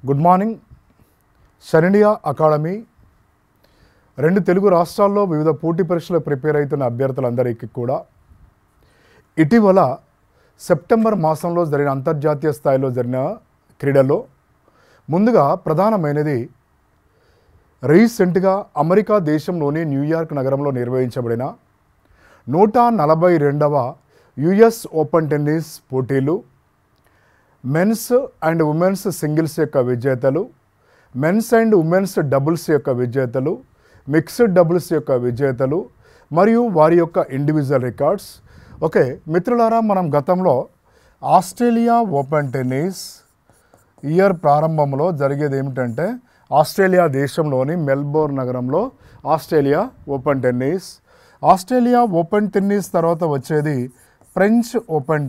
Good morning. షర్నియా academy రెండు తెలుగు రాష్ట్రాల్లో వివిధ పోటీ పరీక్షలు ప్రిపేర్ అవుతున్న అభ్యర్థులందరికీ కూడా ఇటీవల సెప్టెంబర్ మాసంలో జరిగిన అంతర్జాతీయ స్థాయిలో జరిగిన క్రీడల్లో ముందుగా ప్రధానమైనది రీసెంట్గా అమెరికా దేశంలోని న్యూయార్క్ నగరంలో నిర్వహించబడిన 142వ యుఎస్ ఓపెన్ టెన్నిస్ పోటీలు, మెన్స్ అండ్ ఉమెన్స్ సింగిల్స్ యొక్క విజేతలు, మెన్స్ అండ్ ఉమెన్స్ డబుల్స్ యొక్క విజేతలు, మిక్స్డ్ డబుల్స్ యొక్క విజేతలు మరియు వారి యొక్క ఇండివిజువల్ రికార్డ్స్. ఓకే మిత్రులారా, మనం గతంలో ఆస్ట్రేలియా ఓపెన్ టెన్నిస్ ఇయర్ ప్రారంభంలో జరిగేది ఏమిటంటే ఆస్ట్రేలియా దేశంలోని మెల్బోర్న్ నగరంలో ఆస్ట్రేలియా ఓపెన్ టెన్నిస్ తర్వాత వచ్చేది ఫ్రెంచ్ ఓపెన్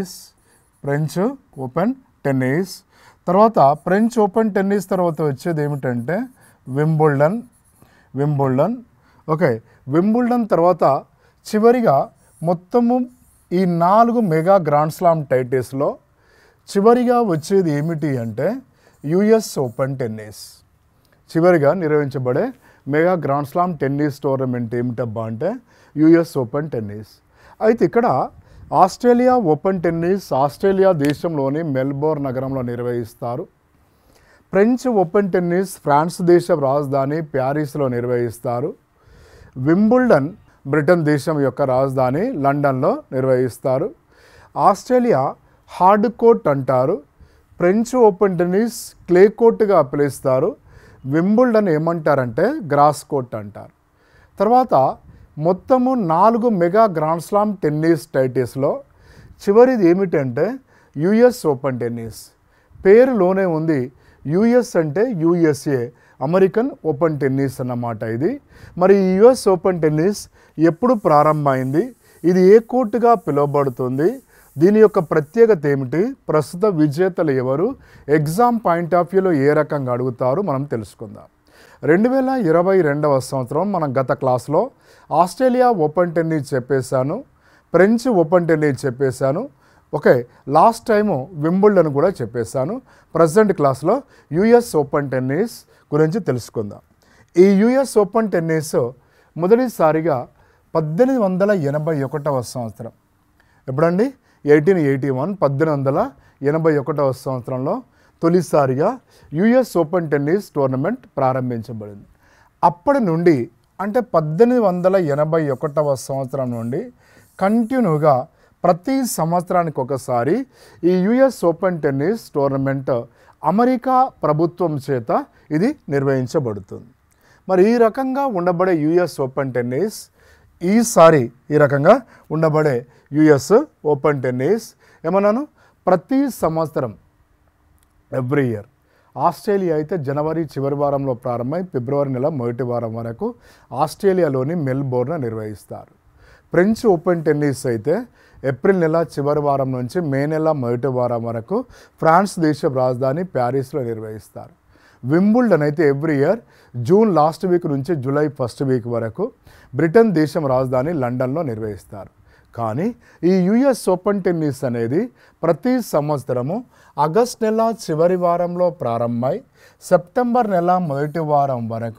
టెన్నిస్ తర్వాత ఫ్రెంచ్ ఓపెన్ టెన్నిస్ తర్వాత వచ్చేది ఏమిటంటే వింబుల్డన్. ఓకే, వింబుల్డన్ తర్వాత చివరిగా మొత్తము ఈ 4 మెగా గ్రాండ్ స్లామ్ టైటిల్స్లో చివరిగా వచ్చేది ఏమిటి అంటే యుఎస్ ఓపెన్ టెన్నిస్. చివరిగా నిర్వహించబడే mega grand slam tennis tournament ఏమిటబ్బా అంటే యుఎస్ ఓపెన్ టెన్నిస్. అయితే ఇక్కడ ఆస్ట్రేలియా ఓపెన్ టెన్నిస్ ఆస్ట్రేలియా దేశంలోని మెల్బోర్న్ నగరంలో నిర్వహిస్తారు. ఫ్రెంచ్ ఓపెన్ టెన్నిస్ ఫ్రాన్స్ దేశ రాజధాని ప్యారిస్లో నిర్వహిస్తారు. వింబుల్డన్ బ్రిటన్ దేశం యొక్క రాజధాని లండన్లో నిర్వహిస్తారు. ఆస్ట్రేలియా హార్డ్ కోర్ట్ అంటారు, ఫ్రెంచ్ ఓపెన్ టెన్నిస్ క్లే కోర్టుగా పిలుస్తారు, వింబుల్డన్ ఏమంటారంటే గ్రాస్ కోర్ట్ అంటారు. తర్వాత మొత్తము 4 మెగా గ్రాండ్ స్లామ్ టెన్నిస్ టైటిల్స్లో చివరిది ఏమిటంటే యుఎస్ ఓపెన్ టెన్నిస్. పేరులోనే ఉంది, యుఎస్ అంటే యుఎస్ఏ, అమెరికన్ ఓపెన్ టెన్నిస్ అన్నమాట ఇది. మరి ఈ యుఎస్ ఓపెన్ టెన్నిస్ ఎప్పుడు ప్రారంభమైంది, ఇది ఏ కోర్టుగా పిలువబడుతుంది, దీని యొక్క ప్రత్యేకత ఏమిటి, ప్రస్తుత విజేతలు ఎవరు, ఎగ్జామ్ పాయింట్ ఆఫ్ వ్యూలో ఏ రకంగా అడుగుతారు మనం తెలుసుకుందాం. 2022వ సంవత్సరం మనం గత క్లాస్లో ఆస్ట్రేలియా ఓపెన్ టెన్నిస్ చెప్పేశాను, ఫ్రెంచ్ ఓపెన్ టెన్నిస్ చెప్పేశాను. ఓకే, లాస్ట్ టైము వింబుల్డన్ కూడా చెప్పేశాను. ప్రజెంట్ క్లాస్లో యుఎస్ ఓపెన్ టెన్నిస్ గురించి తెలుసుకుందాం. ఈ యుఎస్ ఓపెన్ టెన్నిస్ మొదటిసారిగా 1881వ సంవత్సరం, ఎప్పుడండి 1881 సంవత్సరంలో తొలిసారిగా యుఎస్ ఓపెన్ టెన్నిస్ టోర్నమెంట్ ప్రారంభించబడింది. అప్పటి నుండి అంటే 1881వ సంవత్సరం నుండి కంటిన్యూగా ప్రతి సంవత్సరానికి ఒకసారి ఈ US open tennis tournament America ప్రభుత్వం చేత ఇది నిర్వహించబడుతుంది. మరి ఈ రకంగా ఉండబడే యుఎస్ ఓపెన్ టెన్నిస్ ఈసారి ఈ రకంగా ఉండబడే యుఎస్ ఓపెన్ టెన్నిస్ ఏమన్నాను ప్రతి సంవత్సరం ఎవ్రీ ఇయర్. ఆస్ట్రేలియా అయితే జనవరి చివరి వారంలో ప్రారంభమై ఫిబ్రవరి నెల మొదటి వారం వరకు ఆస్ట్రేలియాలోని మెల్బోర్న్ నిర్వహిస్తారు. ఫ్రెంచ్ ఓపెన్ టెన్నిస్ అయితే ఏప్రిల్ నెల చివరి వారం నుంచి మే నెల మొదటి వారం వరకు ఫ్రాన్స్ దేశ రాజధాని ప్యారిస్లో నిర్వహిస్తారు. వింబుల్డన్ అయితే every year June last week నుంచి జూలై ఫస్ట్ వీక్ వరకు బ్రిటన్ దేశం రాజధాని లండన్లో నిర్వహిస్తారు. కానీ ఈ యుఎస్ ఓపెన్ టెన్నిస్ అనేది ప్రతి సంవత్సరము ఆగస్ట్ నెల చివరి వారంలో ప్రారంభమై సెప్టెంబర్ నెల మొదటి వారం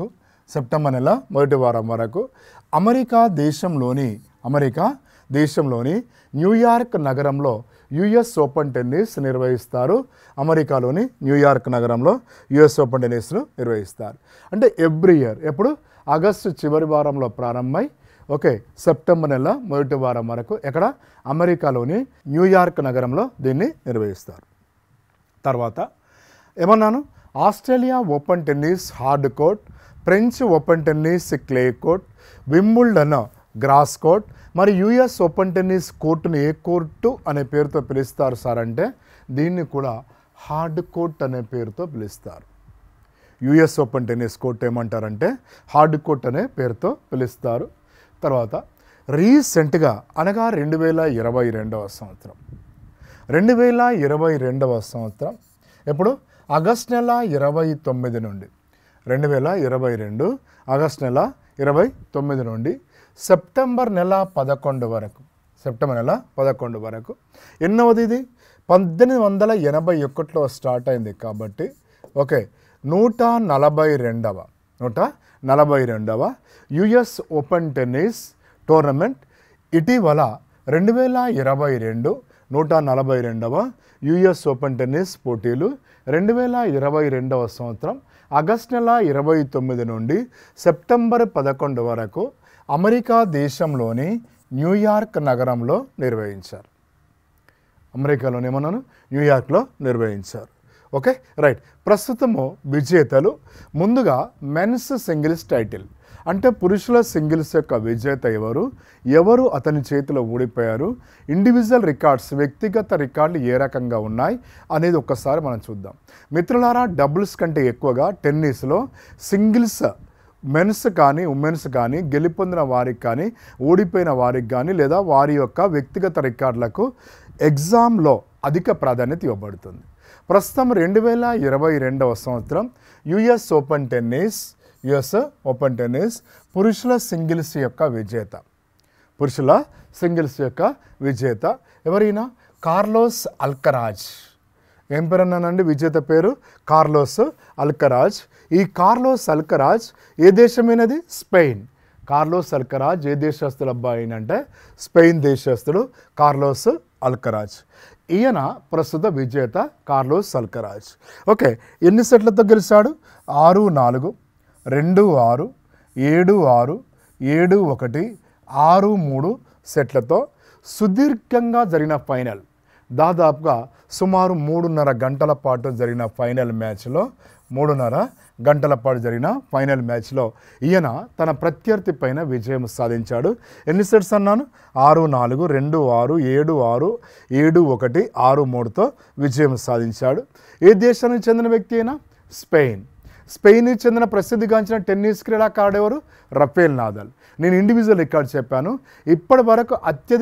వరకు అమెరికా దేశంలోని న్యూయార్క్ నగరంలో యుఎస్ ఓపెన్ టెన్నిస్ నిర్వహిస్తారు. అమెరికాలోని న్యూయార్క్ నగరంలో యుఎస్ ఓపెన్ టెన్నిస్ను నిర్వహిస్తారు. అంటే ఎవ్రీ ఇయర్ ఎప్పుడు ఆగస్టు చివరి వారంలో ప్రారంభమై ఓకే సెప్టెంబర్ నెల మొదటి వారం వరకు ఎక్కడ అమెరికాలోని న్యూయార్క్ నగరంలో దీన్ని నిర్వహిస్తారు. తర్వాత ఏమన్నాను Australia Open tennis hard court, French Open tennis clay court, Wimbledon grass court. మరి యుఎస్ ఓపెన్ టెన్నిస్ కోర్టును ఏ కోర్టు అనే పేరుతో పిలుస్తారు సార్ అంటే దీన్ని కూడా హార్డ్ కోర్ట్ అనే పేరుతో పిలుస్తారు. యుఎస్ ఓపెన్ టెన్నిస్ కోర్ట్ ఏమంటారంటే హార్డ్ కోర్ట్ అనే పేరుతో పిలుస్తారు. తర్వాత రీసెంట్గా అనగా 2022వ సంవత్సరం ఎప్పుడు ఆగస్ట్ నెల 29 నుండి 2022 ఆగస్ట్ నెల 29 నుండి సెప్టెంబర్ నెల 11 వరకు ఎన్నవది ఇది 1881లో స్టార్ట్ అయింది కాబట్టి ఓకే 142వ యుఎస్ ఓపెన్ టెన్నిస్ టోర్నమెంట్ ఇటీవల 2022 142వ యుఎస్ ఓపెన్ టెన్నిస్ పోటీలు 2022వ సంవత్సరం ఆగస్టు నెల 29 నుండి సెప్టెంబర్ 11 వరకు అమెరికా దేశంలోని న్యూయార్క్ నగరంలో నిర్వహించారు. అమెరికాలోనే ఏమన్నాను, న్యూయార్క్లో నిర్వహించారు. Okay right. ప్రస్తుతము విజేతలు ముందుగా మెన్స్ సింగిల్స్ టైటిల్ అంటే పురుషుల సింగిల్స్ యొక్క విజేత ఎవరు అతని చేతిలో ఓడిపోయారు, ఇండివిజువల్ రికార్డ్స్ వ్యక్తిగత రికార్డులు ఏ రకంగా ఉన్నాయి అనేది ఒక్కసారి మనం చూద్దాం. మిత్రులారా, డబుల్స్ కంటే ఎక్కువగా టెన్నిస్లో సింగిల్స్ మెన్స్ కానీ ఉమెన్స్ కానీ గెలుపొందిన వారికి కానీ ఓడిపోయిన వారికి కానీ లేదా వారి యొక్క వ్యక్తిగత రికార్డులకు ఎగ్జామ్లో అధిక ప్రాధాన్యత ఇవ్వబడుతుంది. ప్రస్తుతం 2022వ సంవత్సరం యుఎస్ ఓపెన్ టెన్నిస్ పురుషుల సింగిల్స్ యొక్క విజేత ఎవరైనా కార్లోస్ అల్కరాజ్. ఏం పేరు అన్నానండి విజేత పేరు? Carlos Alcaraz. ఈ కార్లోస్ అల్కరాజ్ ఏ దేశమైనది? స్పెయిన్. కార్లోస్ అల్కరాజ్ ఏ దేశస్తుల అబ్బాయి అంటే స్పెయిన్ దేశస్తుడు కార్లోస్ అల్కరాజ్. ఈయన ప్రస్తుత విజేత కార్లోస్ అల్కరాజ్. ఓకే, ఎన్ని సెట్లతో గెలిచాడు? 6-4, 2-6, 7-6, 7-1, 6-3 సెట్లతో సుదీర్ఘంగా జరిగిన ఫైనల్, దాదాపుగా సుమారు 3.5 గంటల పాటు జరిగిన ఫైనల్ మ్యాచ్లో ఈయన తన ప్రత్యర్థి పైన విజయం సాధించాడు. ఎన్ని సెట్స్ అన్నాను? 6-4, 2-6, 7-6, 7-1, 6-3తో విజయం సాధించాడు. ఏ దేశానికి చెందిన వ్యక్తి అయినా? స్పెయిన్కి చెందిన ప్రసిద్ధిగాంచిన టెన్నిస్ క్రీడాకారుడు ఎవరు? Rafael Nadal. నేను ఇండివిజువల్ రికార్డ్ చెప్పాను. ఇప్పటి వరకు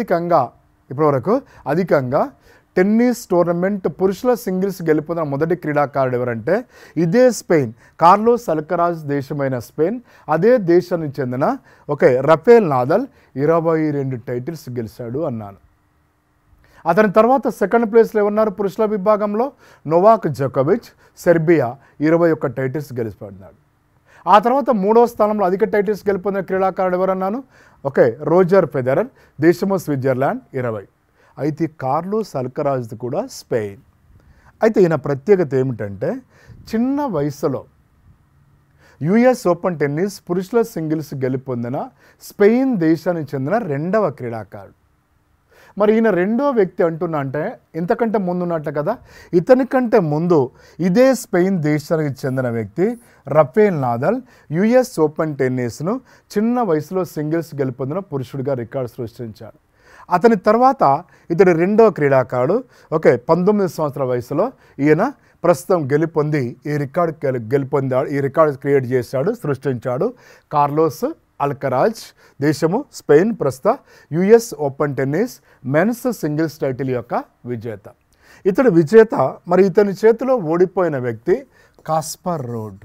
అధికంగా టెన్నిస్ టోర్నమెంట్ పురుషుల సింగిల్స్ గెలుపొందిన మొదటి క్రీడాకారుడు ఎవరంటే ఇదే స్పెయిన్, కార్లోస్ అల్కరాజ్ దేశమైన స్పెయిన్. అదే దేశానికి చెందిన రఫేల్ నాదల్ 22 టైటిల్స్ గెలిచాడు అన్నాను. అతని తర్వాత సెకండ్ ప్లేస్లో ఎవరున్నారు పురుషుల విభాగంలో? నోవాక్ జోకోవిచ్, సెర్బియా 21 టైటిల్స్ గెలిచిపడినాడు. ఆ తర్వాత మూడవ స్థానంలో అధిక టైటిల్స్ గెలుపొందిన క్రీడాకారుడు ఎవరన్నాను? రోజర్ ఫెదరర్, దేశము స్విట్జర్లాండ్ 20. అయితే కార్లోస్ అల్కరాజ్ది కూడా స్పెయిన్. అయితే ఈయన ప్రత్యేకత ఏమిటంటే చిన్న వయసులో యుఎస్ ఓపెన్ టెన్నిస్ పురుషుల సింగిల్స్ గెలుపొందిన స్పెయిన్ దేశానికి చెందిన 2వ క్రీడాకారుడు. మరి ఈయన 2వ వ్యక్తి అంటున్నా అంటే ఇంతకంటే ముందు ఉన్నట్టు కదా. ఇతని కంటే ముందు ఇదే స్పెయిన్ దేశానికి చెందిన వ్యక్తి రఫేల్ నాదల్ యుఎస్ ఓపెన్ టెన్నిస్ను చిన్న వయసులో సింగిల్స్ గెలుపొందిన పురుషుడిగా రికార్డు సృష్టించాడు. అతని తర్వాత ఇతడు 2వ క్రీడాకారుడు 19 సంవత్సరాల వయసులో ఈయన ప్రస్తుతం ఈ రికార్డు క్రియేట్ చేశాడు, సృష్టించాడు. కార్లోస్ అల్కరాజ్, దేశము స్పెయిన్, ప్రస్తుత US open tennis men's singles title యొక్క విజేత. ఇతడు విజేత. మరి ఇతని చేతిలో ఓడిపోయిన వ్యక్తి కాస్పర్ రూడ్.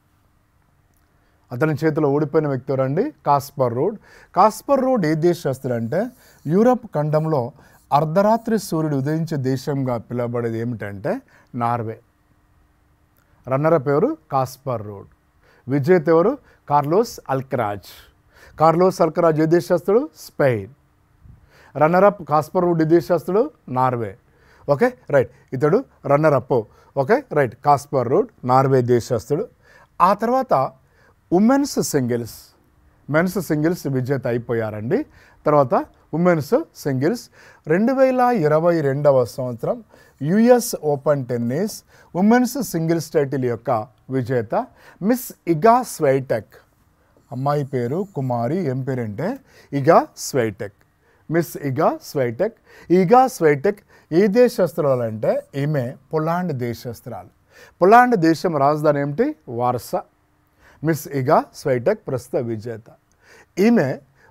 అతని చేతిలో ఓడిపోయిన వ్యక్తి ఎవరండి? కాస్పర్ రూడ్ ఏ దేశస్తుడు అంటే యూరప్ ఖండంలో అర్ధరాత్రి సూర్యుడు ఉదయించే దేశంగా పిలువబడేది ఏమిటంటే నార్వే. రన్నరప్ ఎవరు? Casper Ruud. విజేత ఎవరు? కార్లోస్ అల్కరాజ్ ఏ దేశస్తుడు? స్పెయిన్. రన్నరప్ కాస్పర్ రూడ్ ఏ దేశస్తుడు? నార్వే. Okay right. ఇతడు runner up. Okay right. Casper Ruud Norway దేశస్తుడు. ఆ తర్వాత మెన్స్ సింగిల్స్ విజేత అయిపోయారండి. తర్వాత ఉమెన్స్ సింగిల్స్ 2022వ సంవత్సరం US open tennis women's singles title యొక్క విజేత మిస్ ఇగా స్వైటెక్. అమ్మాయి పేరు కుమారి. ఏం పేరంటే Iga Swiatek. Miss Iga Swiatek ఏ దేశస్తురాలు అంటే ఈమె పోలాండ్ దేశస్తురాలు. పోలాండ్ దేశం రాజధాని ఏమిటి? వార్సా. మిస్ ఇగా స్వైటెక్ ప్రస్తుత విజేత. ఈమె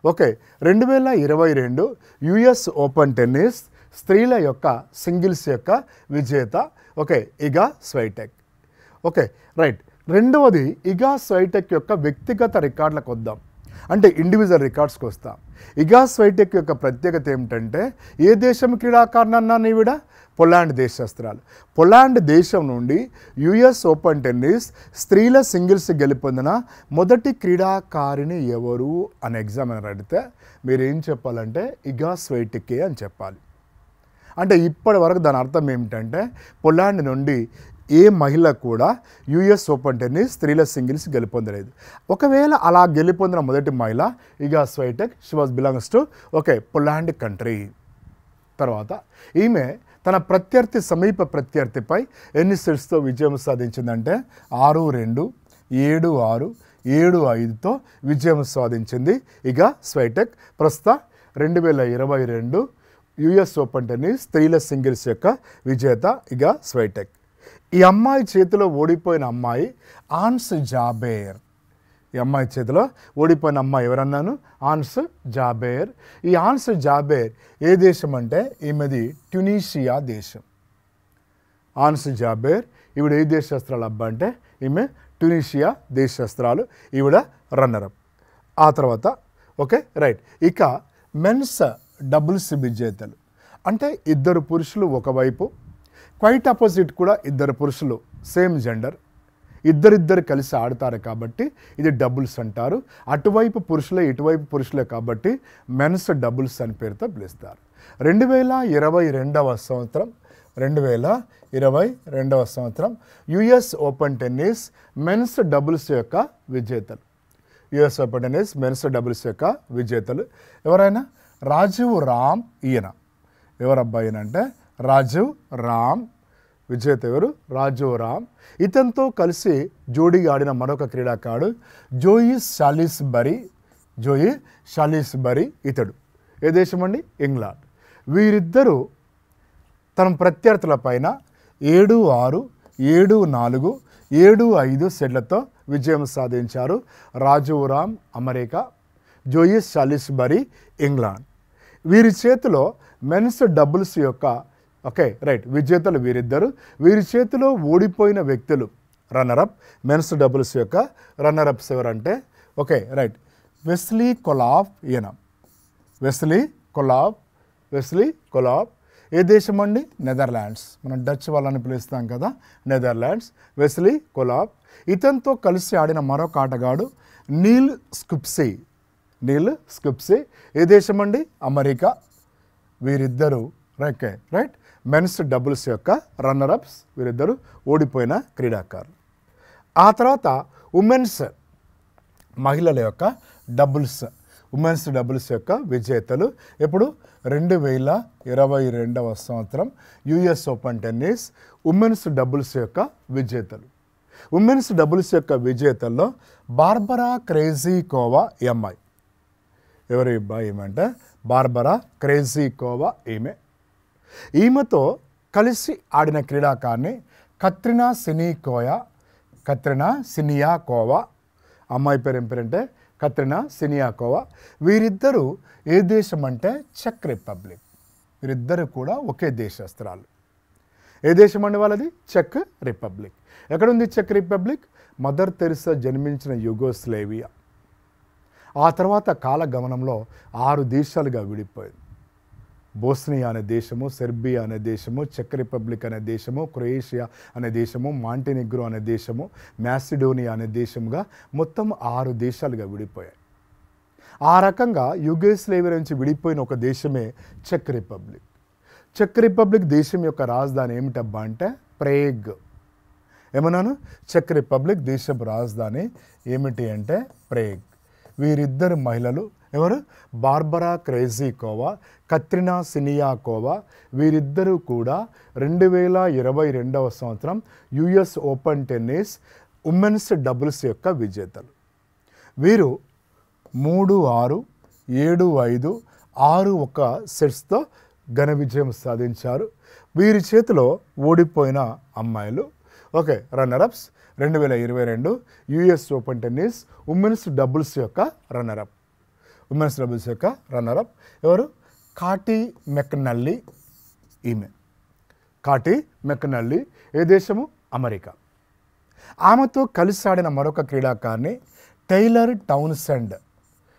2022 యుఎస్ ఓపెన్ టెన్నిస్ స్త్రీల యొక్క సింగిల్స్ యొక్క విజేత ఇగా స్వైటెక్. రైట్. రెండవది ఇగా స్వైటెక్ యొక్క వ్యక్తిగత రికార్డులకు వద్దాం. అంటే ఇండివిజువల్ రికార్డ్స్కి వస్తాం. ఇగా స్వైటెక్ యొక్క ప్రత్యేకత ఏమిటంటే ఏ దేశం క్రీడాకారునన్నా ఈవిడ పోలాండ్ దేశస్తురాలు. పోలాండ్ దేశం నుండి యుఎస్ ఓపెన్ టెన్నిస్ స్త్రీల సింగిల్స్ గెలుపొందిన మొదటి క్రీడాకారిణి ఎవరు అని ఎగ్జామినర్ అడిగితే మీరు ఏం చెప్పాలంటే ఇగా స్వైటెకే అని చెప్పాలి. అంటే ఇప్పటి వరకు దాని అర్థం ఏమిటంటే పోలాండ్ నుండి ఏ మహిళ కూడా యుఎస్ ఓపెన్ టెన్నిస్ స్త్రీల సింగిల్స్ గెలుపొందలేదు. ఒకవేళ అలా గెలుపొందిన మొదటి మహిళ Iga Swiatek. She was belongs to Poland country. తర్వాత ఈమె తన ప్రత్యర్థి సమీప ప్రత్యర్థిపై ఎన్ని సెట్స్తో విజయం సాధించిందంటే 6-2, 7-6, 7-5తో విజయం సాధించింది ఇగా స్వైటెక్. ప్రస్తుత 2022 యుఎస్ ఓపెన్ టెన్నిస్ స్త్రీల సింగిల్స్ యొక్క విజేత ఇగా స్వైటెక్. ఈ అమ్మాయి చేతిలో ఓడిపోయిన అమ్మాయి ఆన్స్ జాబేర్. ఈ అమ్మాయి చేతిలో ఓడిపోయిన అమ్మాయి ఎవరన్నాను? Ons Jabeur. ఈ ఆన్స్ జాబేర్ ఏ దేశం అంటే ఈమెది ట్యునీషియా దేశం. ఆన్స్ జాబేర్ ఈవిడ ఏ దేశస్త్రాలు అబ్బా అంటే ఈమె ట్యునీషియా దేశస్త్రాలు. ఈవిడ రన్నరప్. ఆ తర్వాత ఇక మెన్స్ డబుల్స్ విజేతలు అంటే ఇద్దరు పురుషులు ఒకవైపు, క్వైట్ అపోజిట్ కూడా ఇద్దరు పురుషులు, సేమ్ జెండర్, ఇద్దరిద్దరు కలిసి ఆడతారు కాబట్టి ఇది డబుల్స్ అంటారు. అటువైపు పురుషులే ఇటువైపు పురుషులే కాబట్టి మెన్స్ డబుల్స్ అని పేరుతో పిలుస్తారు. 2022 సంవత్సరం US open tennis men's doubles యొక్క విజేతలు. US open tennis men's doubles యొక్క విజేతలు ఎవరైనా? రాజీవ్ రామ్. ఈయన ఎవరబ్బాయి అంటే రాజీవ్ రామ్. విజేత ఎవరు? రాజీవ్ రామ్. ఇతనితో కలిసి జోడీగా ఆడిన మరొక క్రీడాకారుడు జోయి షాలిస్బరీ. ఇతడు ఏ దేశం అండి? ఇంగ్లాండ్. వీరిద్దరూ తమ ప్రత్యర్థుల పైన 7-6, 7-4, 7-5 సెట్లతో విజయం సాధించారు. Rajeev Ram America, Joe Salisbury England. వీరి చేతిలో మెన్స్ డబుల్స్ యొక్క విజేతలు వీరిద్దరు. వీరి చేతిలో ఓడిపోయిన వ్యక్తులు రన్నరప్. మెన్స్ డబుల్స్ యొక్క రన్నరప్స్ ఎవరంటే వెస్లీ కొలాఫ్. ఈయన వెస్లీ కొలాఫ్ ఏ దేశం అండి? నెదర్లాండ్స్. మనం డచ్ వాళ్ళని పిలుస్తాం కదా, నెదర్లాండ్స్. వెస్లీ కొలాఫ్. ఇతనితో కలిసి ఆడిన మరొక ఆటగాడు నీల్ స్కుప్సీ. ఏ దేశం అండి? అమెరికా. వీరిద్దరూ మెన్స్ డబుల్స్ యొక్క రన్నరప్స్. వీరిద్దరూ ఓడిపోయిన క్రీడాకారులు. ఆ తర్వాత ఉమెన్స్ మహిళల యొక్క ఉమెన్స్ డబుల్స్ యొక్క విజేతలు ఎప్పుడు? 2022 సంవత్సరం US open tennis women's doubles యొక్క విజేతలు. ఉమెన్స్ డబుల్స్ యొక్క విజేతల్లో బార్బరా క్రేజీకోవా ఈ అమ్మాయి. ఎవరు ఏమంటే బార్బరా క్రేజీకోవా ఈమె. ఈమెతో కలిసి ఆడిన క్రీడాకారిణి కత్రినా సినియాకోవా. అమ్మాయి పేరు ఏం పేరంటే కత్రినా సినియాకోవా. వీరిద్దరూ ఏ దేశం అంటే చెక్ రిపబ్లిక్. వీరిద్దరు కూడా ఒకే దేశస్త్రాలు. ఏ దేశం అండి వాళ్ళది? చెక్ రిపబ్లిక్. ఎక్కడుంది చెక్ రిపబ్లిక్? మదర్ తెరిసా జన్మించిన యుగోస్లేవియా. ఆ తర్వాత కాలగమనంలో 6 దేశాలుగా విడిపోయింది. బోస్నియా అనే దేశము, సెర్బియా అనే దేశము, చెక్ రిపబ్లిక్ అనే దేశము, క్రొయేషియా అనే దేశము, మాంటెనిగ్రో అనే దేశము, మ్యాసిడోనియా అనే దేశముగా మొత్తం 6 దేశాలుగా విడిపోయాయి. ఆ రకంగా యుగోస్లేవియా నుంచి విడిపోయిన ఒక దేశమే చెక్ రిపబ్లిక్. చెక్ రిపబ్లిక్ దేశం యొక్క రాజధాని ఏమిటబ్బా అంటే ప్రేగ్. ఏమన్నాను? చెక్ రిపబ్లిక్ దేశపు రాజధాని ఏమిటి అంటే ప్రేగ్. వీరిద్దరు మహిళలు ఎవరు? Barbora Krejcikova, Katerina Siniakova. వీరిద్దరూ కూడా 2022 సంవత్సరం US open tennis women's doubles యొక్క విజేతలు. వీరు 3-6, 7-5, 6-1 సెట్స్తో ఘన విజయం సాధించారు. వీరి చేతిలో ఓడిపోయిన అమ్మాయిలు runner ups 2022 US open tennis women's doubles యొక్క రన్నరప్. ఎవరు? కాటీ మెక్నల్లీ. ఈమె కాటీ మెక్నల్లీ ఏ దేశము? అమెరికా. ఆమెతో కలిసి ఆడిన మరొక క్రీడాకారిణి Taylor Townsend.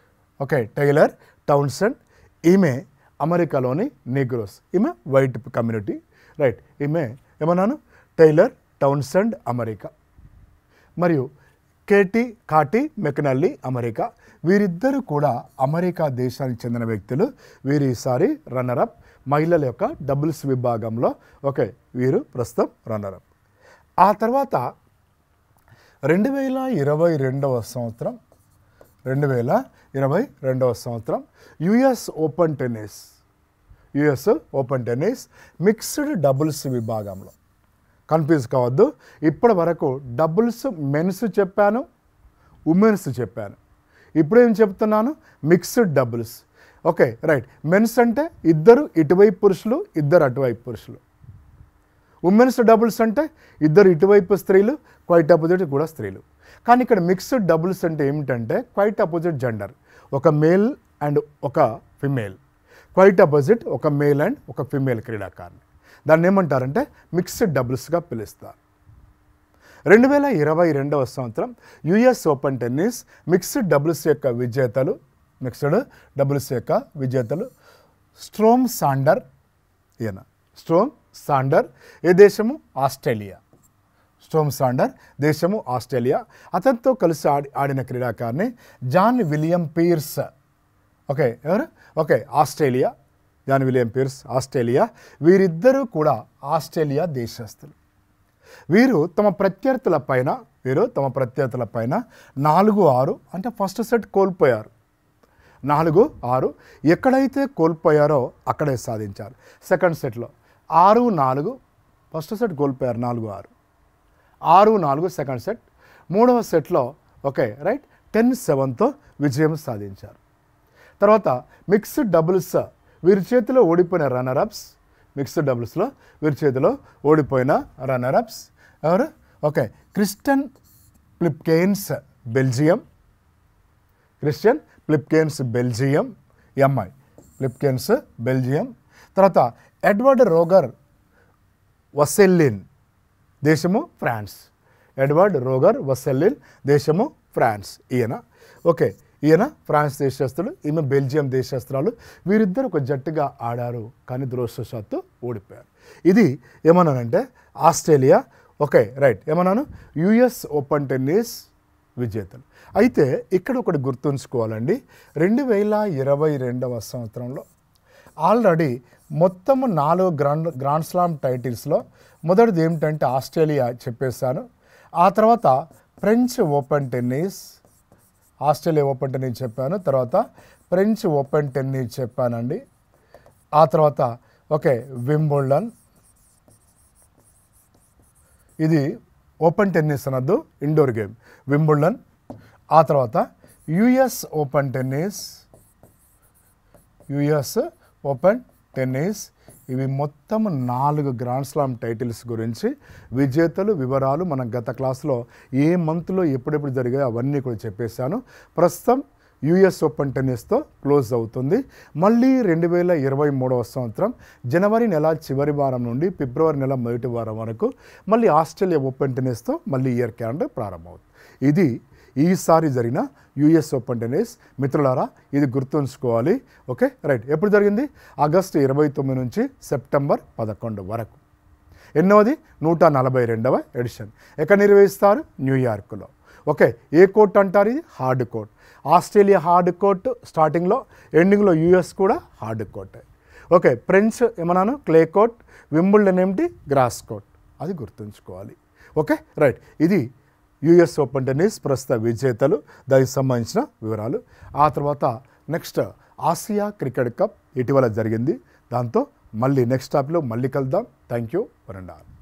Okay, Taylor Townsend. ఈమె అమెరికాలోని నీగ్రోస్, ఈమె వైట్ కమ్యూనిటీ, రైట్. ఈమె ఏమన్నాను, టైలర్ టౌన్సెండ్ అమెరికా. మరియు కాటి మెకనల్లీ అమెరికా. వీరిద్దరూ కూడా అమెరికా దేశానికి చెందిన వ్యక్తులు. వీరు ఈసారి రన్నరప్ మహిళల యొక్క డబుల్స్ విభాగంలో. ఓకే, వీరు ప్రస్తుతం రన్నరప్. ఆ తర్వాత 2022వ సంవత్సరం US open tennis mixed doubles విభాగంలో. కన్ఫ్యూజ్ కావద్దు, ఇప్పటి వరకు డబుల్స్ మెన్స్ చెప్పాను, ఉమెన్స్ చెప్పాను. ఇప్పుడేం చెప్తున్నాను, mixed doubles. Okay, right. Men's అంటే ఇద్దరు ఇటువైపు పురుషులు, ఇద్దరు అటువైపు పురుషులు. ఉమెన్స్ డబుల్స్ అంటే ఇద్దరు ఇటువైపు స్త్రీలు, క్వైట్ అపోజిట్ కూడా స్త్రీలు. కానీ ఇక్కడ మిక్స్డ్ డబుల్స్ అంటే ఏమిటంటే క్వైట్ అపోజిట్ జెండర్, ఒక మేల్ అండ్ ఒక ఫిమేల్. క్వైట్ అపోజిట్ ఒక మేల్ అండ్ ఒక ఫిమేల్ క్రీడాకారుని. దాన్ని ఏమంటారంటే మిక్స్డ్ డబుల్స్గా పిలుస్తారు. 2022వ సంవత్సరం US open tennis mixed doubles యొక్క విజేతలు స్ట్రోమ్ సాండర్. ఏ దేశము, ఆస్ట్రేలియా. స్ట్రోమ్ సాండర్ దేశము ఆస్ట్రేలియా. అతనితో కలిసి ఆడిన క్రీడాకారిణి జాన్ విలియం పీర్స్. ఓకే, ఎవరు? Okay, Australia. John William Peers Australia. వీరిద్దరూ కూడా ఆస్ట్రేలియా దేశస్థులు. వీరు తమ ప్రత్యర్థుల పైన 4-6 అంటే ఫస్ట్ సెట్ కోల్పోయారు. 4-6 ఎక్కడైతే కోల్పోయారో అక్కడే సాధించారు. సెకండ్ సెట్లో 6-4, ఫస్ట్ సెట్ కోల్పోయారు 4-6, 6-4 సెకండ్ సెట్. మూడవ సెట్లో ఓకే, రైట్, 10-7తో విజయం సాధించారు. తర్వాత మిక్స్డ్ డబుల్స్ వీరి చేతిలో ఓడిపోయిన రన్నరప్స్. మిక్స్డ్ డబుల్స్లో వీరి చేతిలో ఓడిపోయిన రన్నరప్స్ ఎవరు? Okay, Christian Flipkens Belgium. ఈ అమ్మాయి ప్లిప్కెన్స్ బెల్జియం. తర్వాత ఎడ్వర్డ్ రోగర్ వసెల్లిన్ దేశము ఫ్రాన్స్. దేశము ఫ్రాన్స్. ఈయన ఫ్రాన్స్ దేశస్తులు, ఈమె బెల్జియం దేశస్తురాలు. వీరిద్దరు ఒక జట్టుగా ఆడారు, కానీ దురదృష్టవశాత్తు ఓడిపోయారు. ఇది ఏమన్నానంటే ఆస్ట్రేలియా. Okay, right. ఏమన్నాను, యుఎస్ ఓపెన్ టెన్నిస్ విజేతలు. అయితే ఇక్కడ ఒకటి గుర్తుంచుకోవాలండి, 2022వ సంవత్సరంలో ఆల్రెడీ మొత్తము 4 గ్రాండ్ స్లామ్ టైటిల్స్లో మొదటిది ఏమిటంటే ఆస్ట్రేలియా చెప్పేశాను. ఆ తర్వాత ఆస్ట్రేలియా ఓపెన్ టెన్నిస్ చెప్పాను. తర్వాత ఫ్రెంచ్ ఓపెన్ టెన్నిస్ చెప్పానండి. ఆ తర్వాత ఓకే, వింబుల్డన్. ఇది ఓపెన్ టెన్నిస్ అనద్దు, ఇండోర్ గేమ్, వింబుల్డన్. ఆ తర్వాత యుఎస్ ఓపెన్ టెన్నిస్. ఇవి మొత్తం 4 గ్రాండ్ స్లామ్ టైటిల్స్ గురించి విజేతలు వివరాలు మనం గత క్లాస్లో ఏ మంత్లో ఎప్పుడెప్పుడు జరిగాయో అవన్నీ కూడా చెప్పేశాను. ప్రస్తుతం యుఎస్ ఓపెన్ టెన్నిస్తో క్లోజ్ అవుతుంది. మళ్ళీ 2023వ సంవత్సరం జనవరి నెల చివరి వారం నుండి ఫిబ్రవరి నెల మొదటి వారం వరకు మళ్ళీ ఆస్ట్రేలియా ఓపెన్ టెన్నిస్తో మళ్ళీ ఇయర్ క్యాలెండర్ ప్రారంభమవుతుంది. ఇది ఈసారి జరిగిన యుఎస్ ఓపెన్ టెన్నిస్. మిత్రులారా, ఇది గుర్తుంచుకోవాలి. Okay, right. ఎప్పుడు జరిగింది? ఆగస్టు 29 నుంచి సెప్టెంబర్ 11 వరకు. ఎన్నోది? 142వ ఎడిషన్. ఎక్కడ నిర్వహిస్తారు? న్యూయార్క్లో. ఓకే, ఏ కోర్ట్ అంటారు? ఇది hard court. Australia hard court స్టార్టింగ్లో, ఎండింగ్లో యుఎస్ కూడా హార్డ్ కోర్ట్. ఓకే, ఫ్రెంచ్ ఏమన్నాను? Clay court. వింబుల్డన్ ఏమిటి? Grass court. అది గుర్తుంచుకోవాలి. Okay, right. ఇది యుఎస్ ఓపెన్ టెన్నిస్ ప్రస్తుత విజేతలు, దానికి సంబంధించిన వివరాలు. ఆ తర్వాత నెక్స్ట్ ఆసియా క్రికెట్ కప్ ఇటీవల జరిగింది. దాంతో మళ్ళీ నెక్స్ట్ టాపిక్లో మళ్ళీ కలుద్దాం. Thank you. వరండాల్.